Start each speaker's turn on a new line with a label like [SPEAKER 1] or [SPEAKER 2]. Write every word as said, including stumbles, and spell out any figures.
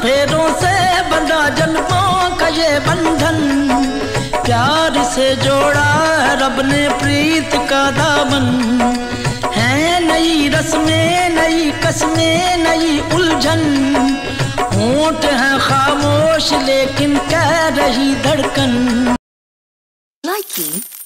[SPEAKER 1] फेरों से बंधा जन्मों का ये बंधन, प्यार से जोड़ा है रब ने प्रीत का दामन। है नई रस्में, नई कस्में, नई उलझन, होंठ है खामोश लेकिन कह रही धड़कन।
[SPEAKER 2] Liking